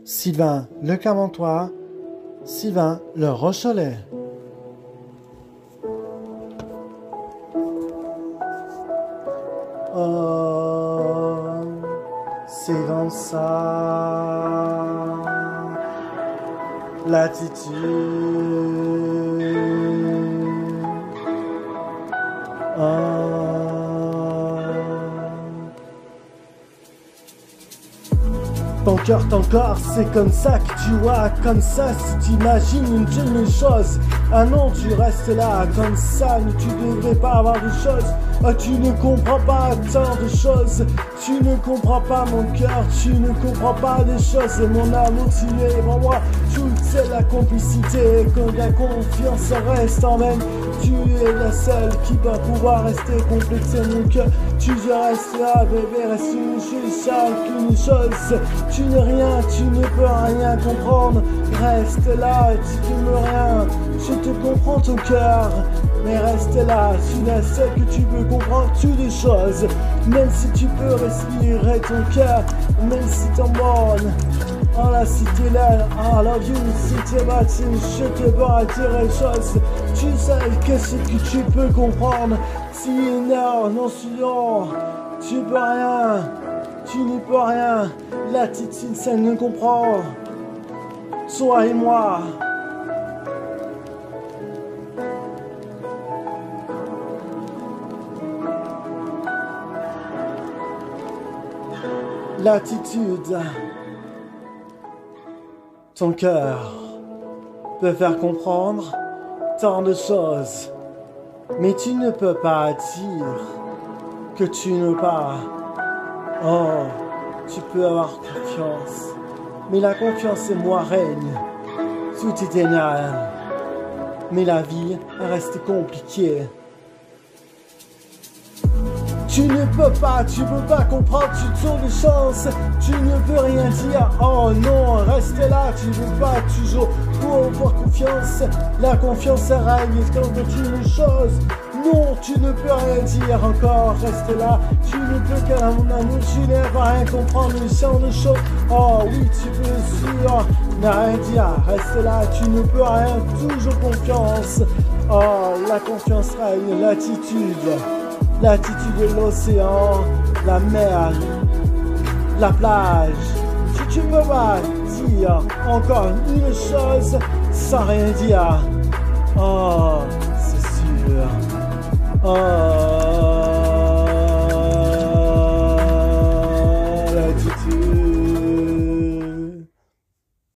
Sylvain le Camantois, Sylvain le Rocholais. Oh, c'est comme ça, l'attitude. Oh. Ton corps, c'est comme ça que tu vois, comme ça, si tu imagines une jeune chose. Ah non, tu restes là, comme ça, mais tu devrais pas avoir de choses. Ah, tu ne comprends pas tant de choses. Tu ne comprends pas mon cœur, tu ne comprends pas des choses. Et mon amour, tu es en moi, toute c'est la complicité. Quand la confiance reste en même, tu es la seule qui va pouvoir rester complexée mon cœur. Tu restes là, bébé, reste une chose, qu'une chose. Tu n'es rien, tu ne peux rien comprendre. Reste là, tu ne peux rien. Je te comprends ton cœur, mais reste là. Tu n'es seul que tu peux comprendre toutes les choses. Même si tu peux respirer ton cœur, même si t'en bornes. Oh là, si t'es là, I love you, si t'es battu, je te peux dire les choses. Tu sais que ce que tu peux comprendre. Si non, non, sinon, tu peux rien. Tu n'y peux rien, l'attitude ça ne comprend. Toi et moi. L'attitude. Ton cœur peut faire comprendre tant de choses. Mais tu ne peux pas dire que tu ne pas. Oh, tu peux avoir confiance, mais la confiance et moi règne. Tout est génial, mais la vie reste compliquée. Tu ne peux pas comprendre, tu tournes les chances, tu ne peux rien dire. Oh non, reste là, tu ne veux pas toujours pour avoir confiance. La confiance règne quand une chose. Non, tu ne peux rien dire encore, reste là. Tu ne peux qu'à mon amour, tu n'es rien comprendre le champ de choses. Oh oui, tu peux sûr, mais rien dire, reste là, tu ne peux rien, toujours confiance. Oh, la confiance règne, l'attitude de l'océan, la mer, la plage. Tu ne peux pas dire encore une chose sans rien dire. Oh, c'est sûr. Oh.